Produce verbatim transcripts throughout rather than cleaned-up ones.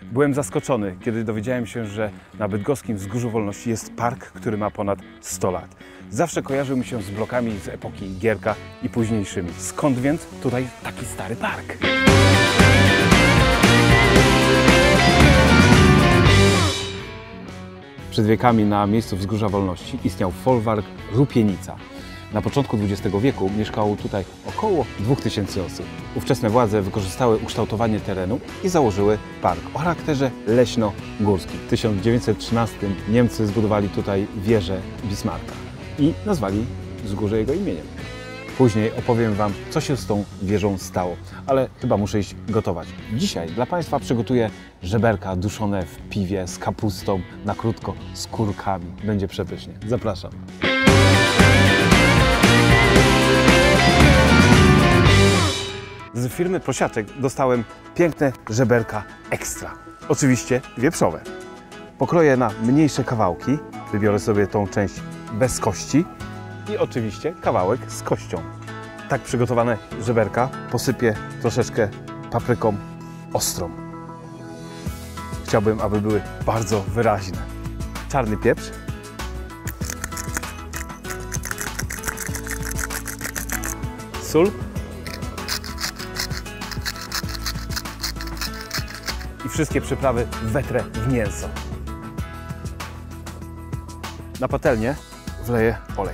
Byłem zaskoczony, kiedy dowiedziałem się, że na bydgoskim Wzgórzu Wolności jest park, który ma ponad sto lat. Zawsze kojarzył mi się z blokami z epoki Gierka i późniejszymi. Skąd więc tutaj taki stary park? Przed wiekami na miejscu Wzgórza Wolności istniał folwark Rupienica. Na początku dwudziestego wieku mieszkało tutaj około dwóch tysięcy osób. Ówczesne władze wykorzystały ukształtowanie terenu i założyły park o charakterze leśno-górskim. W tysiąc dziewięćset trzynastym Niemcy zbudowali tutaj wieżę Bismarcka i nazwali wzgórze jego imieniem. Później opowiem Wam, co się z tą wieżą stało, ale chyba muszę iść gotować. Dzisiaj dla Państwa przygotuję żeberka duszone w piwie z kapustą, na krótko, z kurkami. Będzie przepysznie. Zapraszam. Z firmy Prosiaczek dostałem piękne żeberka ekstra. Oczywiście wieprzowe. Pokroję na mniejsze kawałki. Wybiorę sobie tą część bez kości i oczywiście kawałek z kością. Tak przygotowane żeberka posypię troszeczkę papryką ostrą. Chciałbym, aby były bardzo wyraźne. Czarny pieprz. Sól. I wszystkie przyprawy wetrę w mięso. Na patelnię wleję olej.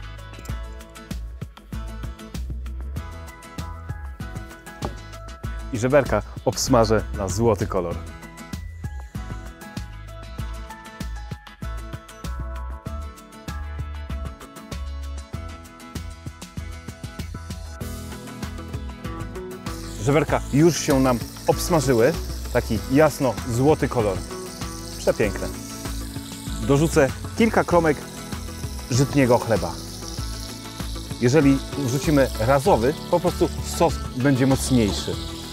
I żeberka obsmażę na złoty kolor. Żeberka już się nam obsmażyły. Taki jasno złoty kolor. Przepiękne. Dorzucę kilka kromek żytniego chleba. Jeżeli wrzucimy razowy, po prostu sos będzie mocniejszy.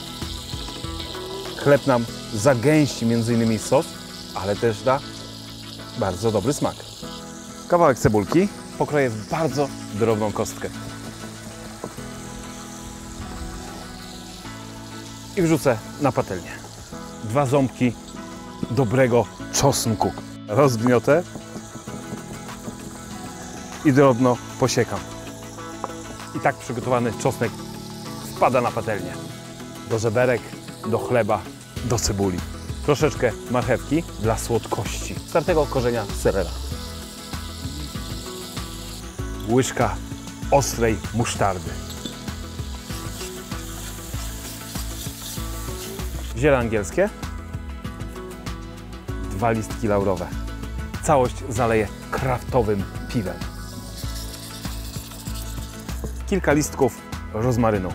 Chleb nam zagęści między innymi sos, ale też da bardzo dobry smak. Kawałek cebulki pokroję w bardzo drobną kostkę. I wrzucę na patelnię. Dwa ząbki dobrego czosnku. Rozgniotę i drobno posiekam. I tak przygotowany czosnek wpada na patelnię. Do żeberek, do chleba, do cebuli. Troszeczkę marchewki dla słodkości. Startego korzenia serera. Łyżka ostrej musztardy. Ziele angielskie. Dwa listki laurowe. Całość zaleję kraftowym piwem. Kilka listków rozmarynu.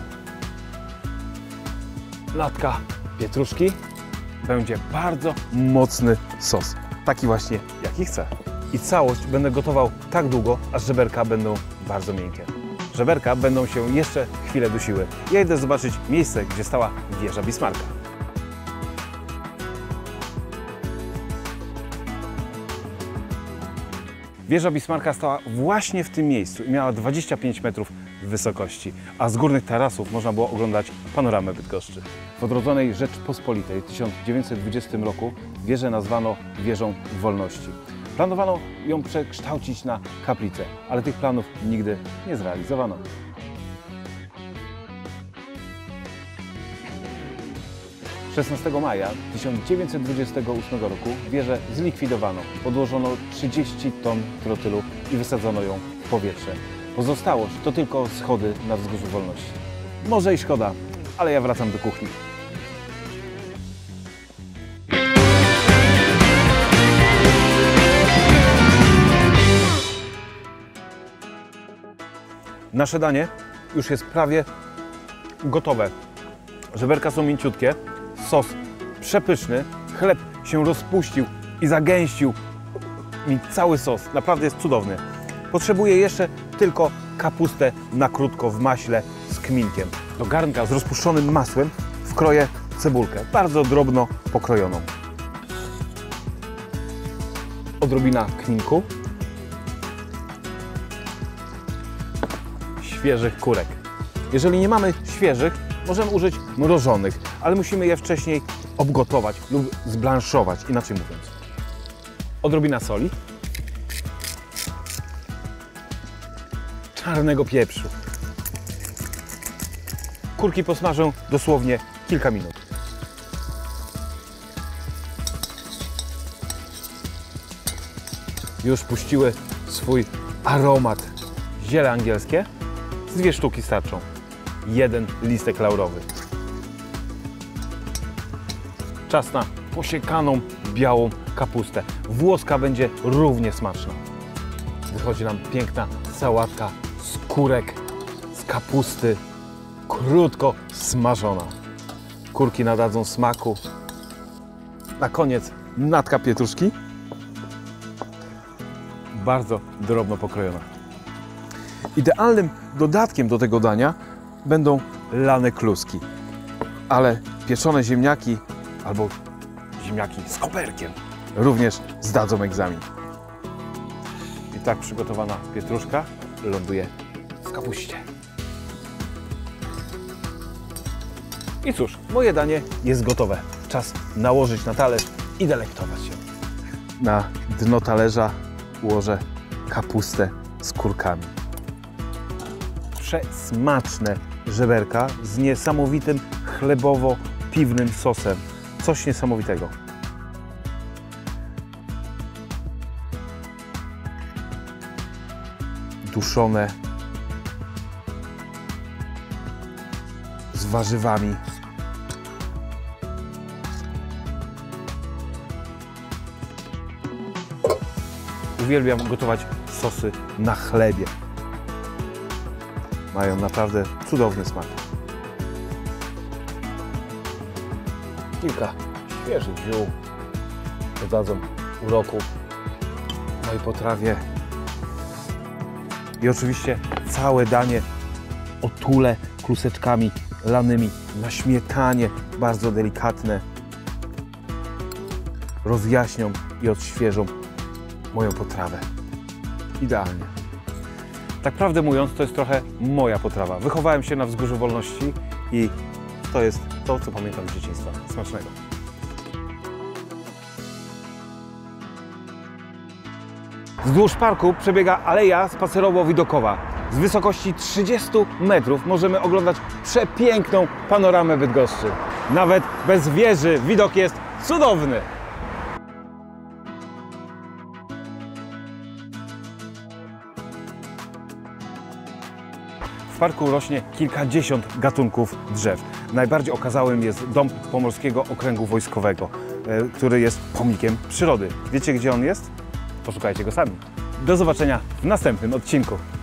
Latka pietruszki. Będzie bardzo mocny sos. Taki właśnie, jaki chcę. I całość będę gotował tak długo, aż żeberka będą bardzo miękkie. Żeberka będą się jeszcze chwilę dusiły. Ja idę zobaczyć miejsce, gdzie stała wieża Bismarcka. Wieża Bismarcka stała właśnie w tym miejscu i miała dwadzieścia pięć metrów wysokości, a z górnych tarasów można było oglądać panoramę Bydgoszczy. W odrodzonej Rzeczpospolitej w tysiąc dziewięćset dwudziestym roku wieżę nazwano Wieżą Wolności. Planowano ją przekształcić na kaplicę, ale tych planów nigdy nie zrealizowano. szesnastego maja tysiąc dziewięćset dwudziestego ósmego roku wieżę zlikwidowano. Podłożono trzydzieści ton trotylu i wysadzono ją w powietrze. Pozostałość to tylko schody na Wzgórzu Wolności. Może i szkoda, ale ja wracam do kuchni. Nasze danie już jest prawie gotowe. Żeberka są mięciutkie. Sos przepyszny, chleb się rozpuścił i zagęścił mi cały sos. Naprawdę jest cudowny. Potrzebuję jeszcze tylko kapustę na krótko w maśle z kminkiem. Do garnka z rozpuszczonym masłem wkroję cebulkę, bardzo drobno pokrojoną. Odrobina kminku. Świeżych kurek. Jeżeli nie mamy świeżych, możemy użyć mrożonych, ale musimy je wcześniej obgotować lub zblanszować, inaczej mówiąc. Odrobina soli, czarnego pieprzu. Kurki posmażę dosłownie kilka minut. Już puściły swój aromat. Ziele angielskie, z dwie sztuki starczą. Jeden listek laurowy. Czas na posiekaną białą kapustę. Włoska będzie równie smaczna. Wychodzi nam piękna sałatka z kurek, z kapusty, krótko smażona. Kurki nadadzą smaku. Na koniec natka pietruszki, bardzo drobno pokrojona. Idealnym dodatkiem do tego dania będą lane kluski, ale pieczone ziemniaki albo ziemniaki z koperkiem również zdadzą egzamin. I tak przygotowana pietruszka ląduje w kapuście. I cóż, moje danie jest gotowe. Czas nałożyć na talerz i delektować się. Na dno talerza ułożę kapustę z kurkami. Przesmaczne żeberka z niesamowitym chlebowo-piwnym sosem. Coś niesamowitego. Duszone z warzywami. Uwielbiam gotować sosy na chlebie. Mają naprawdę cudowny smak. Kilka świeżych ziół dodadzą uroku mojej potrawie. I oczywiście całe danie otulę kluseczkami lanymi na śmietanie, bardzo delikatne. Rozjaśnią i odświeżą moją potrawę. Idealnie. Tak prawdę mówiąc, to jest trochę moja potrawa. Wychowałem się na Wzgórzu Wolności i to jest to, co pamiętam z dzieciństwa. Smacznego. Wzdłuż parku przebiega aleja spacerowo-widokowa. Z wysokości trzydziestu metrów możemy oglądać przepiękną panoramę Bydgoszczy. Nawet bez wieży widok jest cudowny. W parku rośnie kilkadziesiąt gatunków drzew. Najbardziej okazałym jest Dom Pomorskiego Okręgu Wojskowego, który jest pomnikiem przyrody. Wiecie, gdzie on jest? Poszukajcie go sami. Do zobaczenia w następnym odcinku.